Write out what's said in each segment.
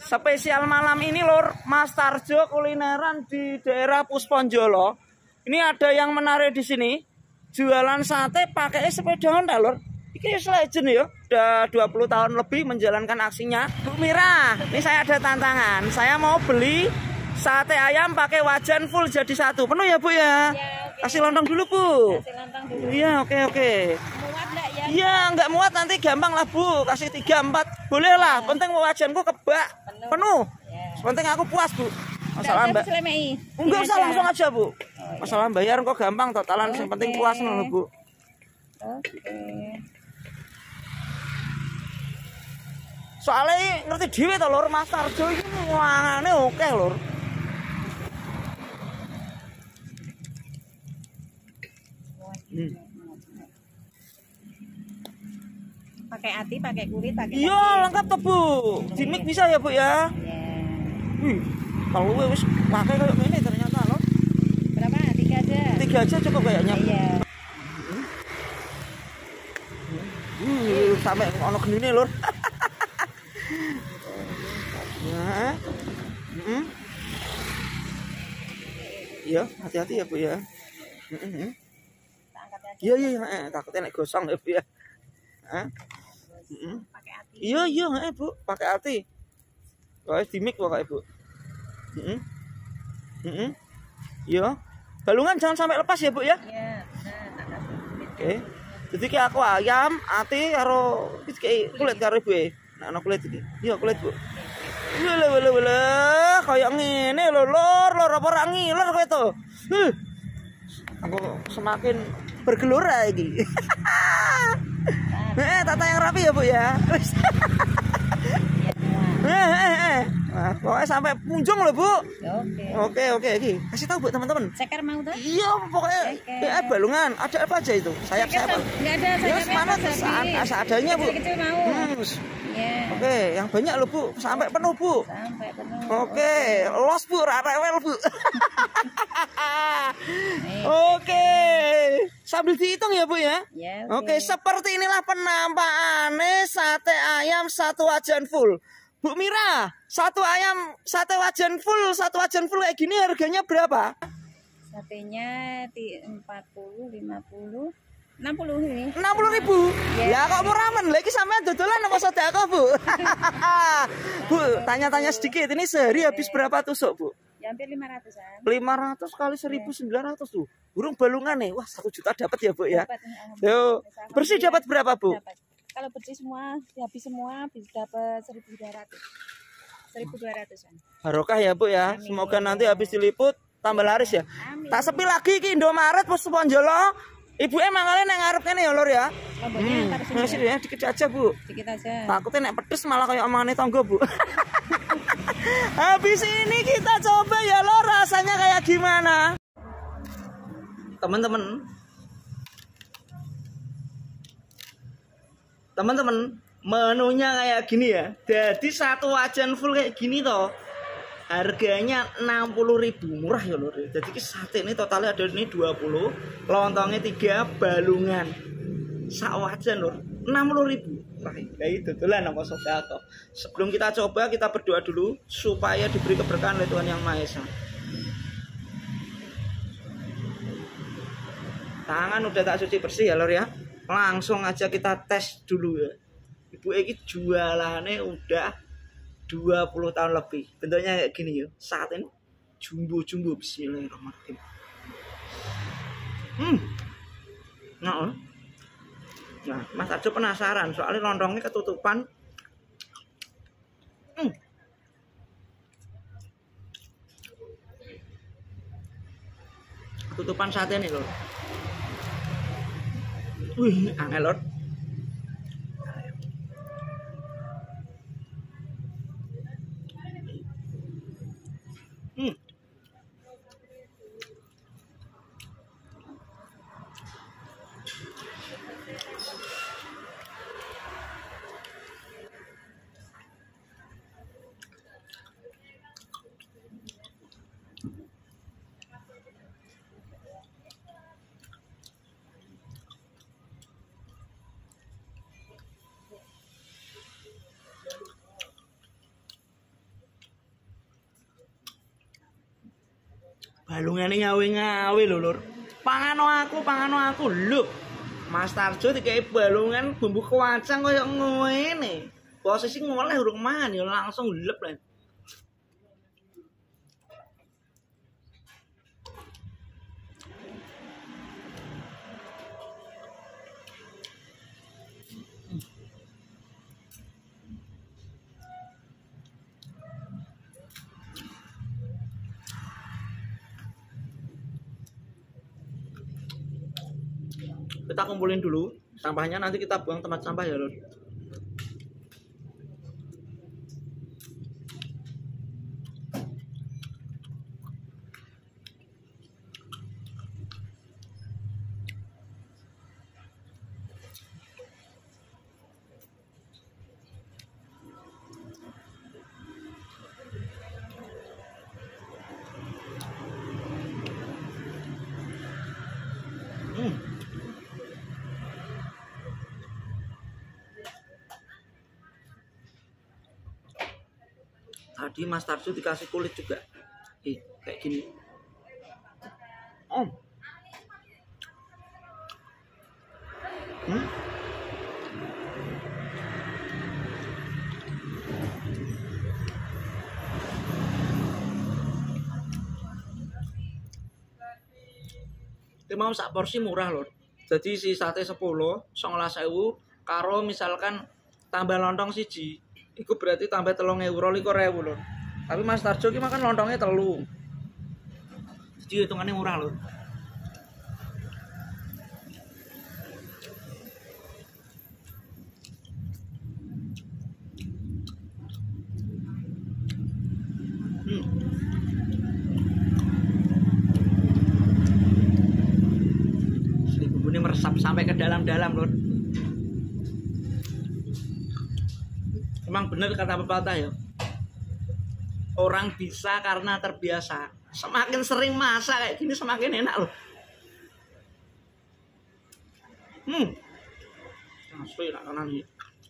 Spesial malam ini lur, Mas Tarjo kulineran di daerah Pusponjolo. Ini ada yang menarik di sini. Jualan sate pakai sepeda Honda lur. Ini legend ya. Udah 20 tahun lebih menjalankan aksinya. Bu Mira, ini saya ada tantangan. Saya mau beli sate ayam pakai wajan full jadi satu. Penuh ya Bu ya? Ya, kasih lontong dulu Bu. Kasih lontong dulu. Iya, oke. Muat enggak ya? Iya, nggak muat nanti gampang lah Bu. Kasih 3-4 boleh lah. Penting wajanku kebak penuh. Ya. Penting aku puas Bu. Masalah Mbak. Enggak usah langsung aja Bu. Masalah bayar kok gampang totalan. Yang penting puas loh Bu. Oke. Soalnya ngerti dhewe to lur, Mas Tarjo iki wangane oke lur. Pakai ati, pakai kulit, pakai. Iya, lengkap tuh Bu. Dimik bisa ya Bu ya? Ya. Kalau wis pakai kayak gini ternyata loh. Berapa? 3 aja. 3 aja cukup kayaknya. Iya. Sampai ono gendine lur. Ya. Iya, hati-hati ya Bu ya. Iya, takutnya nek gosong ya Bu ya. Pakai ati. Iya, Bu, pakai ati. Wah, dimik pokoknya Bu. Iya. Balungan jangan sampai lepas ya Bu ya. Iya, benar. Oke. Jadi kayak aku ayam, ati karo kulit karo Ibu. Nah, ana kulit iki. Iya, kulit Bu. Wele. Kayak ngene lho, lur apa ora ngiler kowe to. Aku semakin bergelora iki. Tata yang rapi ya Bu ya. Nah, pokoknya sampai punjung loh Bu. Oke. Iki. Kasih tahu Bu teman-teman. Ceker mau tuh? Iya, pokoknya balungan. Ada apa aja itu? Sayap. Enggak ada sayap. Mana seadanya Bu. Kecil mau. Yeah. Oke, yang banyak loh Bu. Sampai penuh Bu. Sampai penuh. Oke, los Bu, rewel Bu. Oke. Sambil dihitung ya Bu ya. Ya, Oke, seperti inilah penampakannya sate ayam satu wajan full. Bu Mira, satu ayam sate wajan full kayak gini harganya berapa? Satenya di 40, 50, 60 ini. 60.000. Ya kok murah men, lagi sampean dodolan apa sedekah Bu? Bu, tanya-tanya sedikit, ini sehari habis berapa tusuk Bu? Ya, hampir 500-an. 500 kali 1.900 tuh. Burung balungan nih. Wah, 1 juta dapat ya Bu ya. Dapat, Yo, bersih dapat berapa Bu? Dapat. Kalau bersih semua, habis semua bisa dapat 1.200. 1.200-an. Barokah ya Bu ya. Amin. Semoga nanti habis diliput tambah laris ya. Amin. Tak sepi lagi ki Indomaret Pusponjolo. Ibu emang kalian yang ngarep kene ya lur ya. Masih ya dikit aja Bu. Dikit aja. Takutnya nek pedes malah kayak omongane tonggo Bu. Habis ini kita coba ya lor rasanya kayak gimana. Teman-teman, menunya kayak gini ya. Jadi satu wajan full kayak gini toh. Harganya 60.000, murah ya lur. Jadi sate ini totalnya ada ini 20, lontongnya 3, balungan. Sak wajan lur, 60.000. Wah, itu dodolan apa sedekah. Sebelum kita coba, kita berdoa dulu supaya diberi keberkahan oleh Tuhan Yang Maha Esa. Tangan udah tak cuci bersih ya lur ya. Langsung aja kita tes dulu ya. Ibu ini jualannya udah 20 tahun lebih. Bentuknya kayak gini ya. Saat ini jumbo bismillahirrahmanirrahim. Nah, Mas Tarjo penasaran soalnya lontongnya ketutupan. Ketutupan sate nih loh. Wih, angel lor. balungane ngawe-ngawe lho lur. Pangano aku lho. Mas Tarjo dikai balungan bumbu kacang kaya ngene. Posisi ngoleh urung mangan ya langsung lep lah. Kita kumpulin dulu sampahnya, nanti kita buang tempat sampah ya lur. Tadi Mas Tarjo dikasih kulit juga. Kayak gini. Om. Ini mau sak porsi murah lho. Jadi si sate 10, 19.000 karo misalkan tambah lontong siji. Iku berarti tambah 3.000, 24.000 lho. Tapi Mas Tarjo ki makan lontongnya 3. Jadi hitungannya murah lho. Ini meresap sampai ke dalam-dalam lho. Emang bener kata pepatah ya, orang bisa karena terbiasa. Semakin sering masak kayak gini semakin enak loh. Asli enak kanan nih.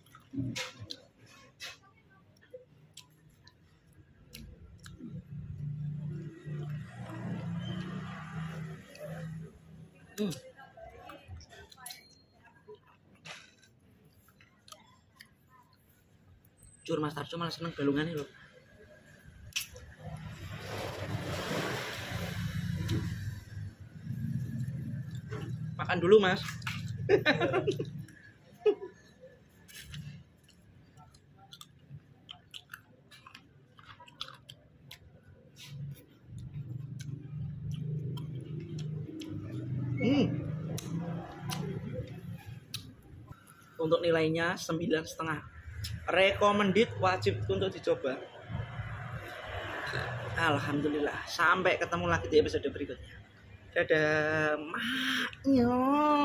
Jujur Mas Tarjo malah seneng balungannya loh. Makan dulu Mas. Untuk nilainya 9,5. Recommended, wajib untuk dicoba. Alhamdulillah. Sampai ketemu lagi di episode berikutnya. Dadah, maknya.